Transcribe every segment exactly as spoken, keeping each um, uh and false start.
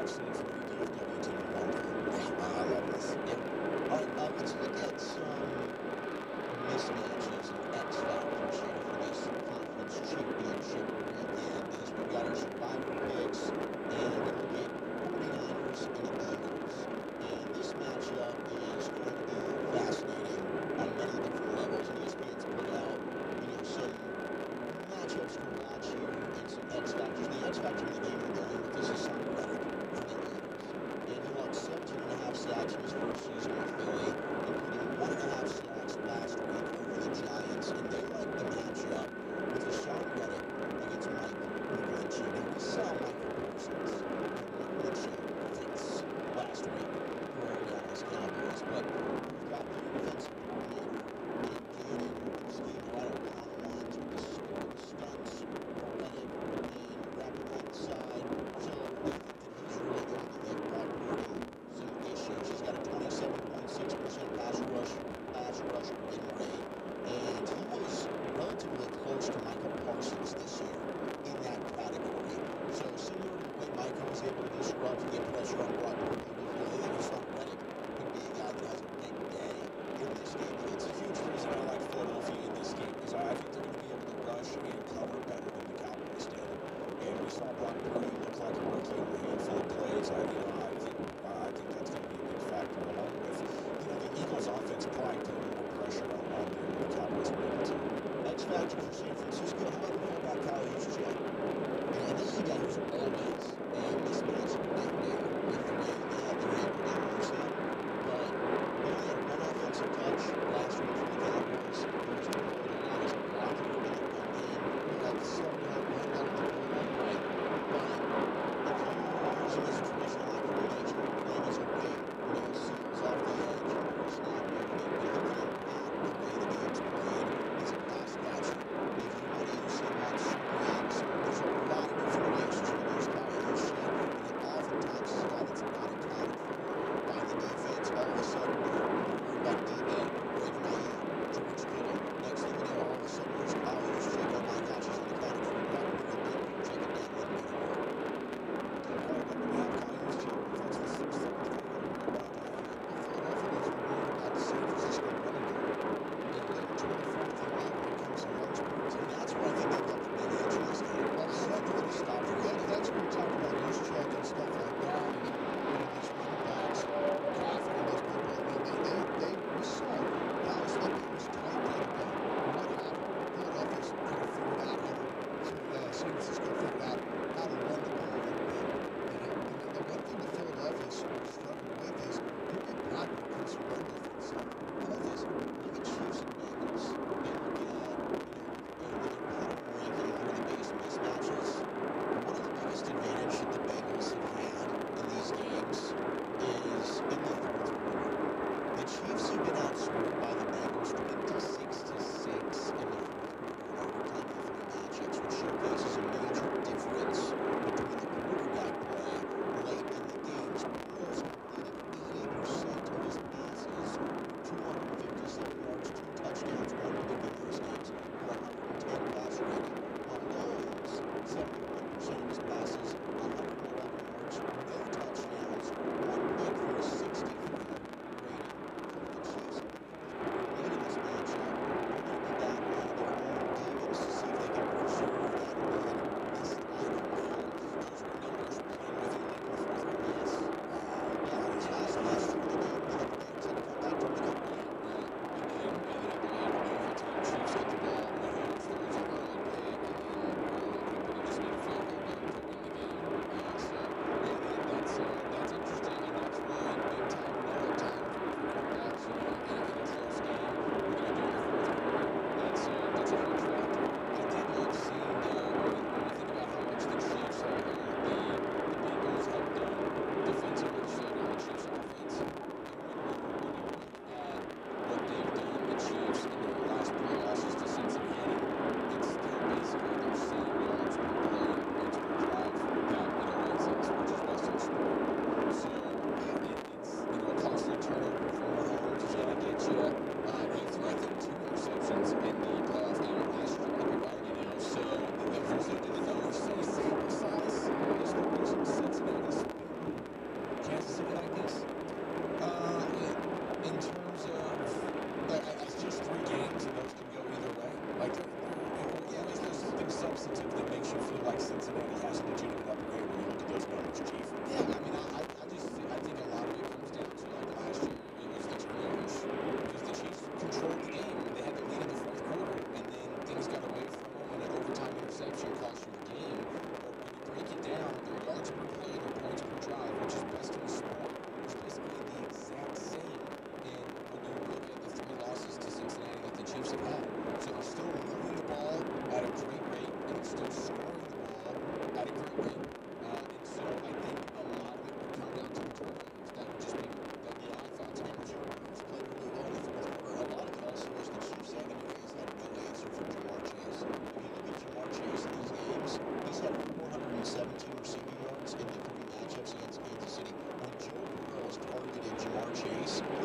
actually for the D F W team in one time. Yeah, uh, I love this. Yeah. All right, uh, let's look at some mismatches and X factors here for this conference championship weekend as we've got our survivor picks and then we'll get forty-niners and Eagles. And this matchup is going to be fascinating on many different levels. And E S P N's put out, you know, some matchups to watch here and some X factors. The X factor of the game we're going with this is Son Reddick from the Eagles. And he logged seventeen and a half sacks in his first season with Philly, including one and a half sacks last week over the Giants. And they let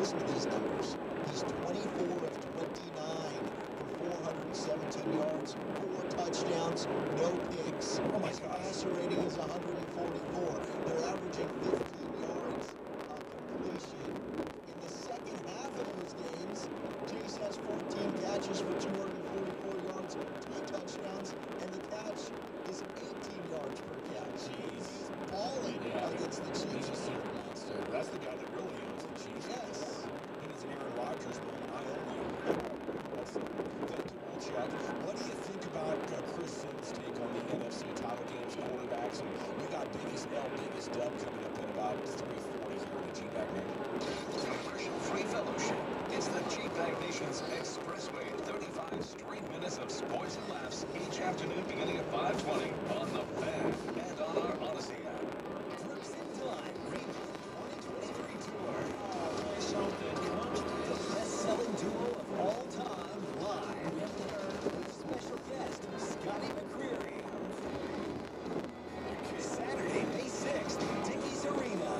listen to these numbers. He's twenty-four of twenty-nine for four hundred seventeen yards, four touchdowns, no picks. Oh my His gosh. passer rating is one hundred forty-four. They're averaging fifteen yards a completion. In the second half of those games, Chase has fourteen catches for two hundred forty-four yards, two touchdowns, and the catch is eighteen yards per catch. Jeez. He's balling Yeah. against the He's Chiefs. a super monster. That's the guy that really owns the Chiefs. Yes. He needs an Aaron Rodgers moment. I own you. That's it. Thank you, Chuck. What do you think about uh, Chris Sims' take on the N F C title games, quarterbacks? And we got biggest L, biggest dub coming up in about three forty here in the G-Bag Nation. Commercial-free fellowship. It's the G-Bag Nation's Expressway. thirty-five straight minutes of sports and laughs each afternoon beginning at five twenty on the Fan and on our Odyssey app. Brooks and Dunn Rebuild twenty twenty-three Tour. Oh, boy, something. Comes the best-selling duo of all time live. With special guest Scotty McCreery. Saturday, May sixth, Dickies Arena.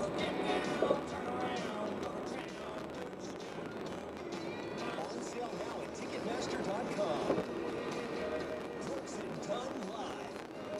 On sale now at Ticketmaster dot com. Brooks and Dunn live.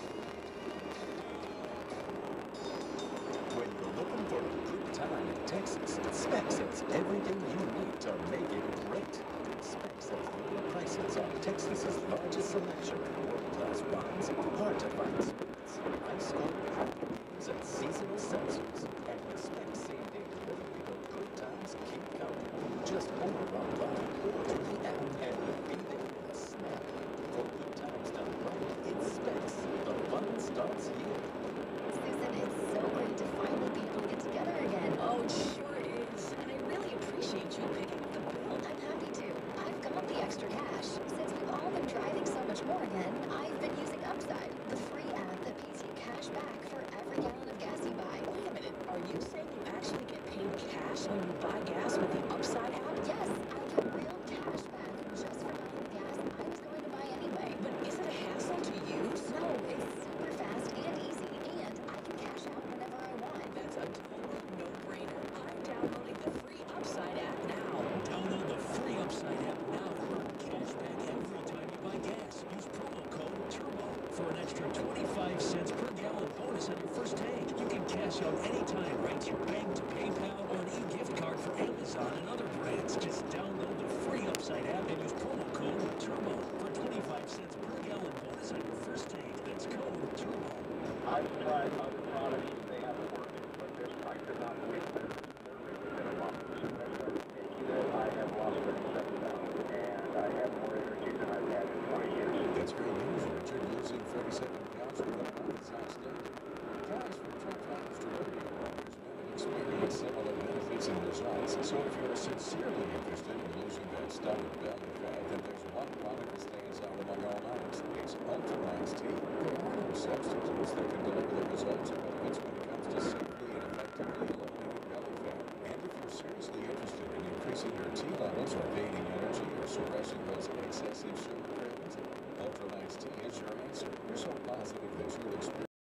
When you're looking for a good time in Texas, Specs has everything you need to make it great. Specs has low prices on Texas's largest selection of world-class wines, hard-to-find spirits, ice cold creams, and seasonal seltzers. And with Specs same-day delivery, the good times keep coming. Just order online or through the app, and we'll be there in a snap. For good times done right, it's Specs. The fun starts here. Susan, it's so great to finally be able to get together again. Oh, it sure is. And I really appreciate you picking up the bill. I'm happy to. I've got the extra cash. Since we've all been driving so much more again, I've been using Upside, the free app that pays you cash back for every gallon of gas you buy. Wait a minute. Are you saying you actually get paid cash when you buy gas with the Upside app? Yes, I get real cash back just for buying the gas I was going to buy anyway. But is it a hassle to use? No, it's super fast and easy, and I can cash out whenever I want. That's a total no-brainer. I'm downloading the free Upside app now. Download the free Upside app now and earn cash back every time you buy gas. Use promo code TURBO for an extra twenty-five cents per gallon bonus on your first tank. You can cash out anytime right to your bank, to PayPal, or an e-gift card for Amazon and other brands. Just download the free Upside app and use promo code TURBO for twenty-five cents per gallon bonus on your first tank. That's code TURBO. I've tried other products, they haven't worked, but this price is not way better. They're really good at offers. I have lost thirty-seven pounds, and I have more energy than I've had in twenty years. That's great news, Richard. Losing thirty-seven pounds with a month's outstanding. Guys, from Truck Drivers to Rodeo Riders, many experience similar benefits and results. So if you're sincerely interested in losing that stubborn belly fat, then there's one product that stands out among all others. It's Ultralight's tea. There are no substitutes that can deliver the results and benefits when it comes to safely and effectively eliminating belly fat. And if you're seriously interested in increasing your tea levels or gaining energy or suppressing those excessive sugar cravings, Ultralight's tea is your answer. You're so positive that you'll experience